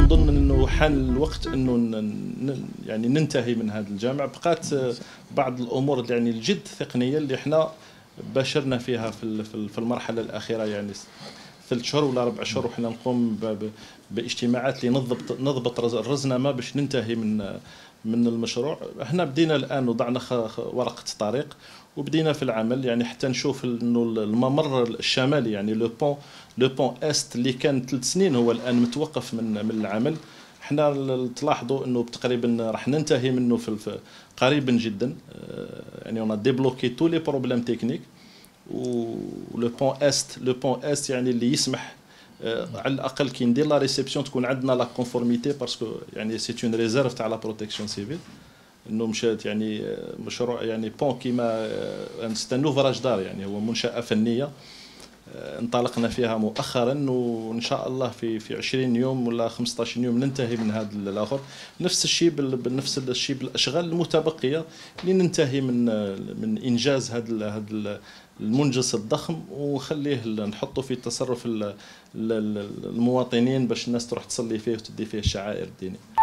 نظن انه حان الوقت انه يعني ننتهي من هذا الجامع. بقات بعض الامور يعني الجد تقنيه اللي احنا باشرنا فيها في المرحله الاخيره، يعني 3 شهور ولا 4 شهور وحنا نقوم باجتماعات لنضبط الرزنامه باش ننتهي من المشروع. احنا بدينا الان وضعنا ورقه طريق وبدينا في العمل، يعني حتى نشوف انه الممر الشمالي يعني لو بون است اللي كان 3 سنين هو الان متوقف من العمل. احنا تلاحظوا انه تقريبا راح ننتهي منه في قريبا جدا، يعني اون ديبلوكي تو لي بروبليم تكنيك. و لو بون است يعني اللي يسمح على الاقل كي ندير لا ريسبسيون تكون عندنا لا كونفورميتي، باسكو يعني سي اون ريزيرف تاع لا بروتيكسيون سيفيل. انه مشات يعني مشروع يعني بون كيما سي ان اوفراج دار، يعني هو منشاه فنيه انطلقنا فيها مؤخرا، وان شاء الله في 20 يوم ولا 15 يوم ننتهي من هذا الاخر. نفس الشيء بالاشغال المتبقيه اللي ننتهي من انجاز هذا المنجز الضخم، ونخليه نحطه في تصرف المواطنين باش الناس تروح تصلي فيه وتدي فيه الشعائر الدينيه.